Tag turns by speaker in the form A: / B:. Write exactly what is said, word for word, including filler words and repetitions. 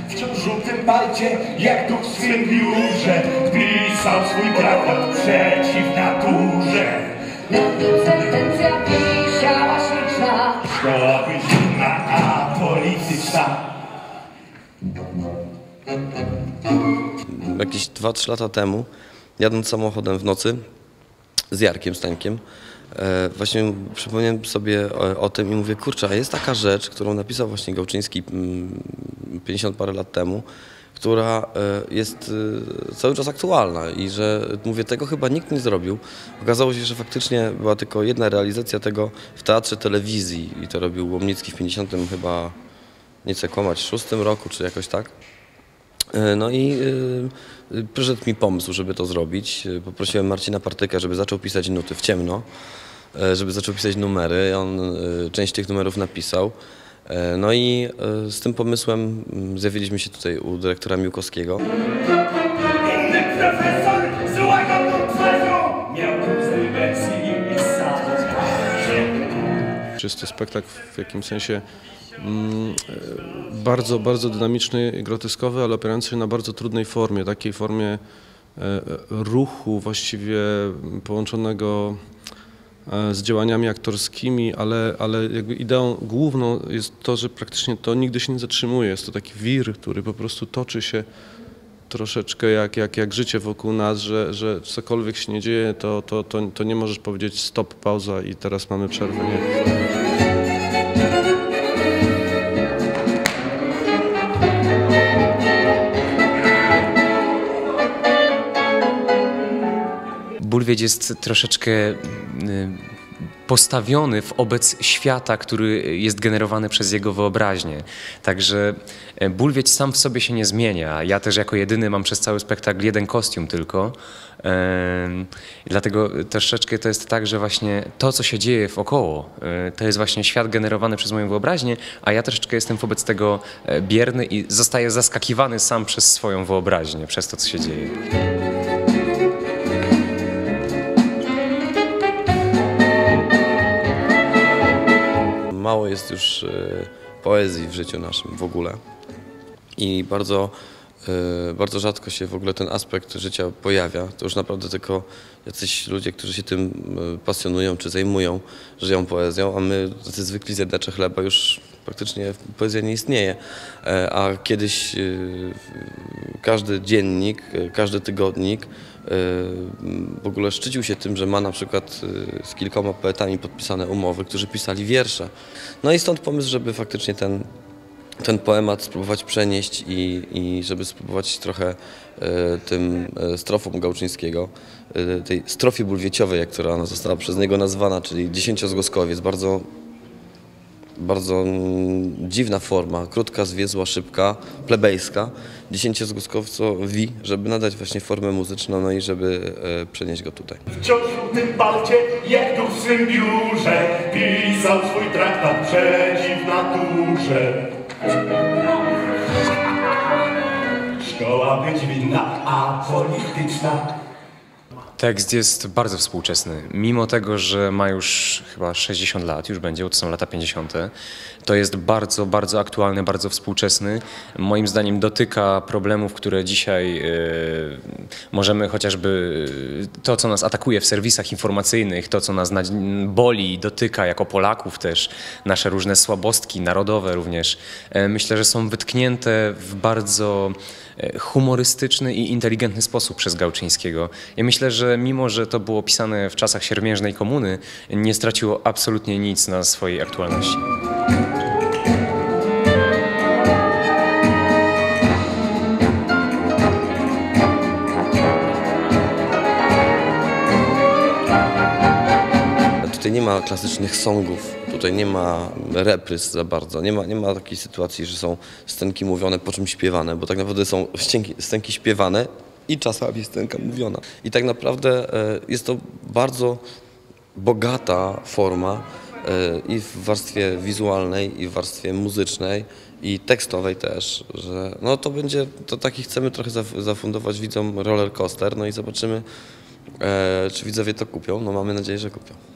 A: wciąż żółtym palcie, jak duch w swym biurze, pisał swój traktat przeciw naturze.
B: Na tym sentencja wisiała śliczna,
A: Szkoła być zimna, a polityczna.
C: Jakieś dwa trzy lata temu, jadąc samochodem w nocy z Jarkiem Stańkiem, e, właśnie przypomniałem sobie o, o tym i mówię, kurczę, a jest taka rzecz, którą napisał właśnie Gałczyński pięćdziesiąt parę lat temu, która e, jest e, cały czas aktualna i że, mówię, tego chyba nikt nie zrobił. Okazało się, że faktycznie była tylko jedna realizacja tego w Teatrze Telewizji i to robił Łomnicki w pięćdziesiątym chyba, nie chcę kłamać, szóstym roku, czy jakoś tak. No i y, przyszedł mi pomysł, żeby to zrobić. Poprosiłem Marcina Partyka, żeby zaczął pisać nuty w ciemno, żeby zaczął pisać numery. On y, część tych numerów napisał. No i y, z tym pomysłem zjawiliśmy się tutaj u dyrektora Miłkowskiego.
A: Inny profesor złego twarzą miał z wersji i pisać.
D: Jest to spektakl w jakimś sensie mm, bardzo, bardzo dynamiczny i groteskowy, ale opierający się na bardzo trudnej formie, takiej formie e, ruchu właściwie połączonego e, z działaniami aktorskimi, ale, ale jakby ideą główną jest to, że praktycznie to nigdy się nie zatrzymuje. Jest to taki wir, który po prostu toczy się troszeczkę jak, jak, jak życie wokół nas, że, że cokolwiek się nie dzieje, to, to, to, to nie możesz powiedzieć stop, pauza i teraz mamy przerwę. Nie.
E: Bulwieć jest troszeczkę postawiony wobec świata, który jest generowany przez jego wyobraźnię. Także Bulwieć sam w sobie się nie zmienia. Ja też jako jedyny mam przez cały spektakl jeden kostium tylko. Dlatego troszeczkę to jest tak, że właśnie to, co się dzieje wokoło, to jest właśnie świat generowany przez moją wyobraźnię, a ja troszeczkę jestem wobec tego bierny i zostaję zaskakiwany sam przez swoją wyobraźnię, przez to, co się dzieje.
C: Mało jest już poezji w życiu naszym w ogóle i bardzo, bardzo rzadko się w ogóle ten aspekt życia pojawia. To już naprawdę tylko jacyś ludzie, którzy się tym pasjonują czy zajmują, żyją poezją, a my, tacy zwykli zjadacze chleba, już praktycznie poezja nie istnieje. A kiedyś każdy dziennik, każdy tygodnik w ogóle szczycił się tym, że ma na przykład z kilkoma poetami podpisane umowy, którzy pisali wiersze. No i stąd pomysł, żeby faktycznie ten, ten poemat spróbować przenieść i, i żeby spróbować trochę tym strofom Gałczyńskiego, tej strofie bulwieciowej, jak która ona została przez niego nazwana, czyli dziesięciozgłoskowiec, bardzo Bardzo dziwna forma, krótka, zwiezła, szybka, plebejska, dziesięciozgłoskowcowi, żeby nadać właśnie formę muzyczną, no i żeby e, przenieść go tutaj.
A: Wciąż w żółtym palcie, jak duch w swym biurze, pisał swój traktat przeciw naturze. Szkoła być winna, a polityczna.
E: Tekst jest bardzo współczesny. Mimo tego, że ma już chyba sześćdziesiąt lat, już będzie, bo to są lata pięćdziesiąte, to jest bardzo, bardzo aktualny, bardzo współczesny. Moim zdaniem dotyka problemów, które dzisiaj yy, możemy chociażby to, co nas atakuje w serwisach informacyjnych, to, co nas boli, dotyka jako Polaków też, nasze różne słabostki narodowe również. Yy, myślę, że są wytknięte w bardzo humorystyczny i inteligentny sposób przez Gałczyńskiego. Ja myślę, że mimo, że to było pisane w czasach siermiężnej komuny, nie straciło absolutnie nic na swojej aktualności.
C: Tutaj nie ma klasycznych songów, tutaj nie ma repryz za bardzo, nie ma, nie ma takiej sytuacji, że są scenki mówione, po czym śpiewane, bo tak naprawdę są scenki, scenki śpiewane i czasami scenka mówiona. I tak naprawdę jest to bardzo bogata forma i w warstwie wizualnej, i w warstwie muzycznej, i tekstowej też, że no to będzie, to taki chcemy trochę zafundować widzom roller coaster, no i zobaczymy, czy widzowie to kupią, no mamy nadzieję, że kupią.